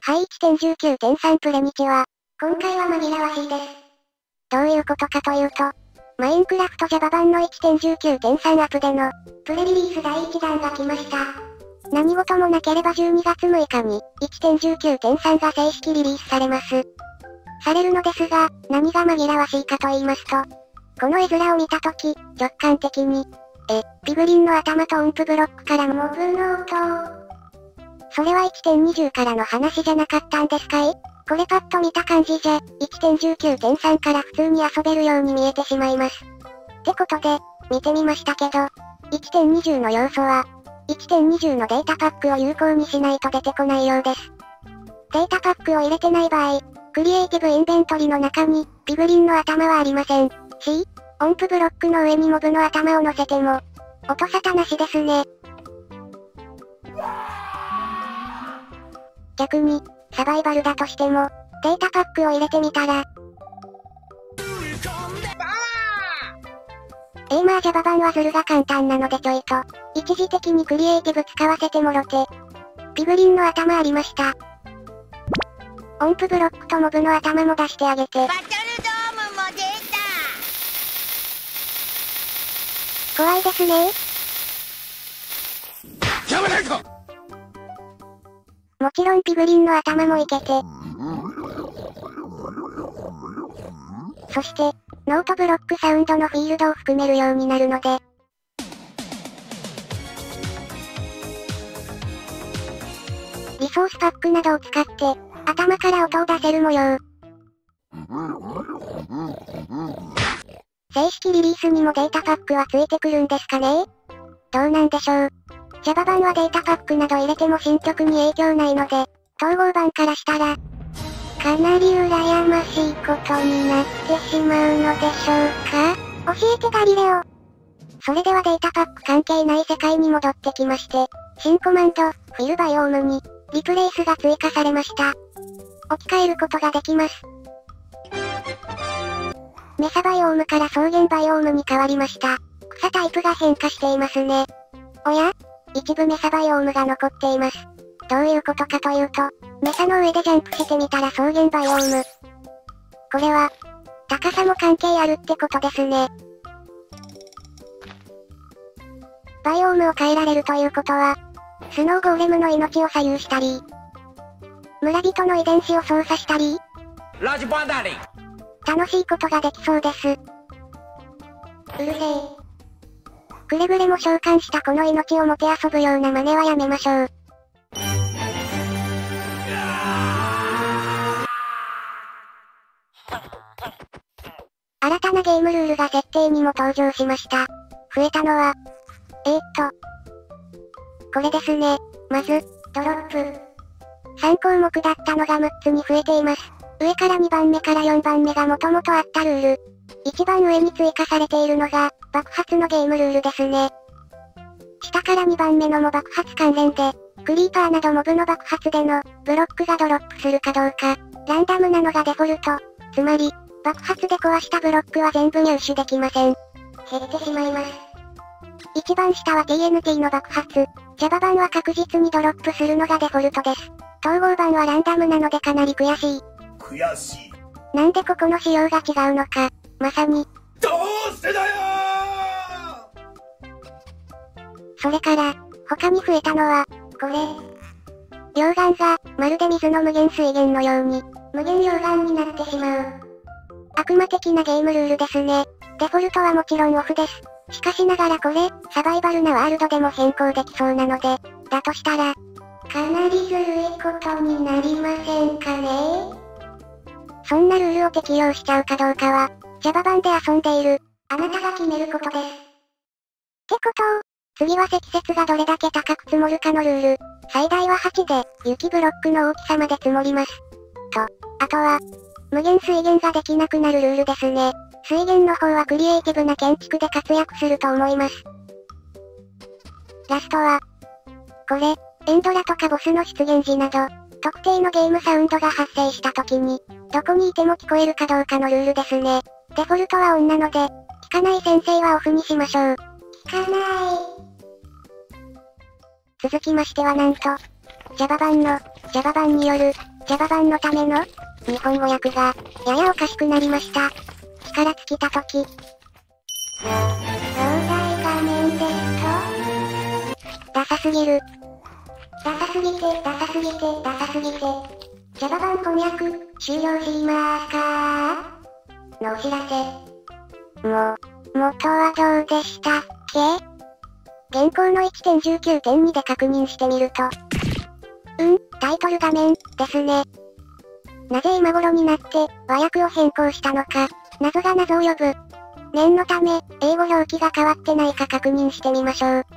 はい 1.19.3 プレニチは、今回は紛らわしいです。どういうことかというと、マインクラフト Java 版の 1.19.3 アップでの、プレリリース第1弾が来ました。何事もなければ12月6日に、1.19.3 が正式リリースされます。されるのですが、何が紛らわしいかと言いますと、この絵面を見たとき、直感的に、ピグリンの頭と音符ブロックからモブの音。それは 1.20 からの話じゃなかったんですかい？これパッと見た感じじゃ、1.19.3 から普通に遊べるように見えてしまいます。ってことで、見てみましたけど、1.20 の要素は、1.20 のデータパックを有効にしないと出てこないようです。データパックを入れてない場合、クリエイティブインベントリの中に、ピグリンの頭はありません。し、音符ブロックの上にモブの頭を乗せても、音沙汰なしですね。逆に、サバイバルだとしても、データパックを入れてみたら、エイマー Java 版はズルが簡単なのでちょいと、一時的にクリエイティブ使わせてもろて、ピグリンの頭ありました。音符ブロックとモブの頭も出してあげて。バトルドームも出た。怖いですね。やめないか。もちろんピグリンの頭もいけて。そして、ノートブロックサウンドのフィールドを含めるようになるので。リソースパックなどを使って、頭から音を出せる模様。正式リリースにもデータパックはついてくるんですかね？どうなんでしょう。Java 版はデータパックなど入れても進捗に影響ないので、統合版からしたら、かなり羨ましいことになってしまうのでしょうか？教えてガリレオ。それではデータパック関係ない世界に戻ってきまして、新コマンド、フィルバイオームに、リプレイスが追加されました。置き換えることができます。メサバイオームから草原バイオームに変わりました。草タイプが変化していますね。おや？一部メサバイオームが残っています。どういうことかというと、メサの上でジャンプしてみたら草原バイオーム。これは、高さも関係あるってことですね。バイオームを変えられるということは、スノーゴーレムの命を左右したり、村人の遺伝子を操作したり、楽しいことができそうです。うるせえ。くれぐれも召喚したこの命をもてあそぶような真似はやめましょう。新たなゲームルールが設定にも登場しました。増えたのは、これですね。まず、ドロップ。3項目だったのが6つに増えています。上から2番目から4番目が元々あったルール。一番上に追加されているのが、爆発のゲームルールですね。下から2番目のも爆発関連で、クリーパーなどモブの爆発での、ブロックがドロップするかどうか、ランダムなのがデフォルト。つまり、爆発で壊したブロックは全部入手できません。減ってしまいます。一番下は TNT の爆発。Java 版は確実にドロップするのがデフォルトです。統合版はランダムなのでかなり悔しい。なんでここの仕様が違うのか、まさに。どうしてだよー！それから、他に増えたのは、これ。溶岩が、まるで水の無限水源のように、無限溶岩になってしまう。悪魔的なゲームルールですね。デフォルトはもちろんオフです。しかしながらこれ、サバイバルなワールドでも変更できそうなので、だとしたら、かなりずるいことになりませんかね？そんなルールを適用しちゃうかどうかは、Java 版で遊んでいる、あなたが決めることです。ってことを、次は積雪がどれだけ高く積もるかのルール。最大は8で、雪ブロックの大きさまで積もります。と、あとは、無限水源ができなくなるルールですね。水源の方はクリエイティブな建築で活躍すると思います。ラストは、これ、エンドラとかボスの出現時など、特定のゲームサウンドが発生した時に、どこにいても聞こえるかどうかのルールですね。デフォルトはオンなので、聞かない先生はオフにしましょう。聞かない。続きましてはなんと、Java 版による、 Java 版のための日本語訳が、ややおかしくなりました。力尽きたとき。老大画面ですとダサすぎる。ダサすぎて、ダサすぎて、ダサすぎて。Java 版翻訳、終了しますかのお知らせ。元はどうでしたっけ？現行の 1.19.2 で確認してみると。タイトル画面、ですね。なぜ今頃になって、和訳を変更したのか、謎が謎を呼ぶ。念のため、英語表記が変わってないか確認してみましょう。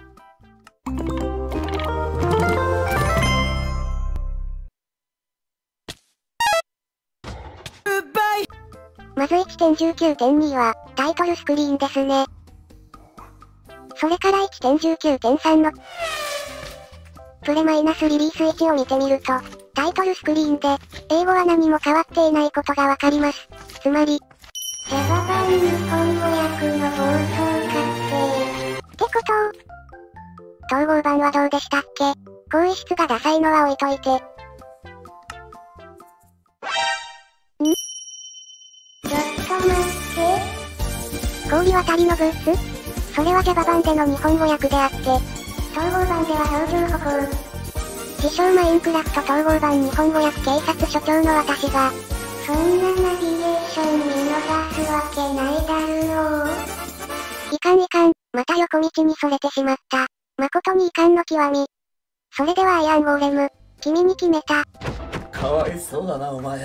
まず 1.19.2 は、タイトルスクリーンですね。それから 1.19.3 のプレマイナスリリース1を見てみると、タイトルスクリーンで、英語は何も変わっていないことがわかります。つまり、Java 版日本語訳の暴走決定。ってこと統合版はどうでしたっけ？更衣室がダサいのは置いといて。ちょっと待って。氷渡りのブーツ？それは Java 版での日本語訳であって、統合版では標準歩行。自称マインクラフト統合版日本語訳警察署長の私が、そんなナビゲーション見逃すわけないだろう。いかんいかん、また横道にそれてしまった。誠にいかんの極み。それではアイアンゴーレム、君に決めた。 かわいそうだな、お前。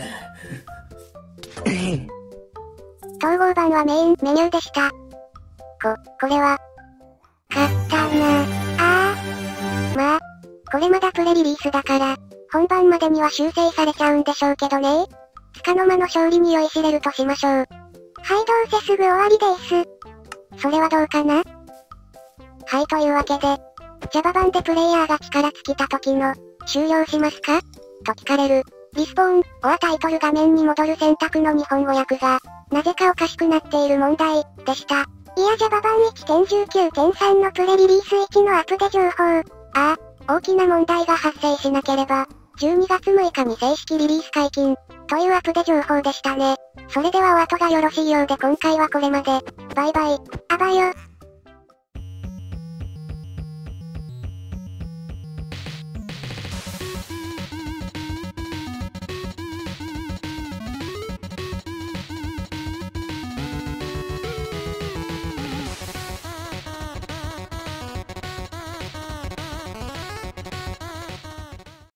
統合版はメインメニューでした。これは、勝ったな。まあ、これまだプレリリースだから、本番までには修正されちゃうんでしょうけどね。束の間の勝利に酔いしれるとしましょう。はい、どうせすぐ終わりです。それはどうかな？はい、というわけで、Java 版でプレイヤーが力尽きた時の、終了しますか？と聞かれる、リスポーン、タイトル画面に戻る選択の日本語訳が、なぜかおかしくなっている問題、でした。いや Java 版 1.19.3 のプレリリース1のアップデ情報。大きな問題が発生しなければ、12月6日に正式リリース解禁、というアップデ情報でしたね。それではお後がよろしいようで今回はこれまで。バイバイ。あばよ。